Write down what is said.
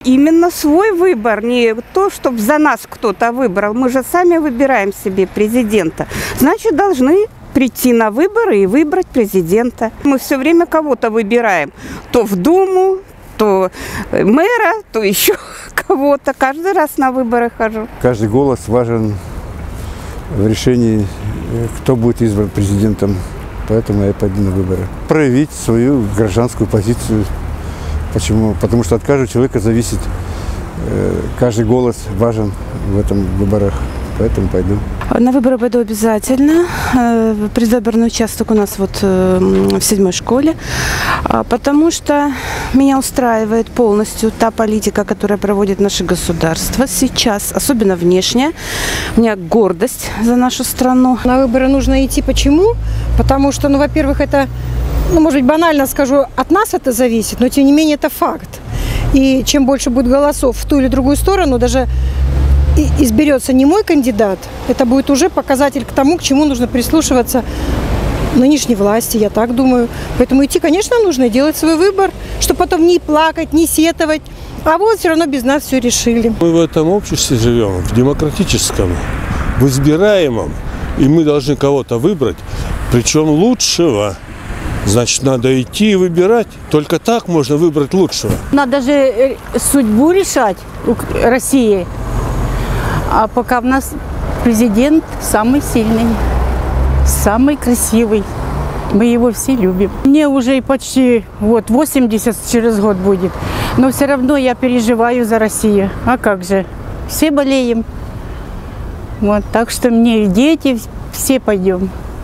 именно свой выбор, не то, чтобы за нас кто-то выбрал. Мы же сами выбираем себе президента. Значит, должны прийти на выборы и выбрать президента. Мы все время кого-то выбираем. То в Думу, то мэра, то еще кого-то. Каждый раз на выборы хожу. Каждый голос важен в решении, кто будет избран президентом. Поэтому я пойду на выборы. Проявить свою гражданскую позицию. Почему? Потому что от каждого человека зависит. Каждый голос важен в этом выборах. Поэтому пойду. На выборы пойду обязательно. Предвыборный участок у нас вот в 7-й школе. Потому что меня устраивает полностью та политика, которая проводит наше государство сейчас, особенно внешняя. У меня гордость за нашу страну. На выборы нужно идти. Почему? Потому что, ну, во-первых, это, может быть, банально скажу, от нас это зависит, но тем не менее это факт. И чем больше будет голосов в ту или другую сторону, даже изберется не мой кандидат, это будет уже показатель к тому, к чему нужно прислушиваться нынешней власти, я так думаю. Поэтому идти, конечно, нужно и делать свой выбор, чтобы потом не плакать, не сетовать. А вот все равно без нас все решили. Мы в этом обществе живем, в демократическом, в избираемом, и мы должны кого-то выбрать, причем лучшего. Значит, надо идти и выбирать. Только так можно выбрать лучшего. Надо же судьбу решать России. А пока у нас президент самый сильный, самый красивый. Мы его все любим. Мне уже почти 80 через год будет. Но все равно я переживаю за Россию. А как же? Все болеем. Так что мне и дети, все пойдем.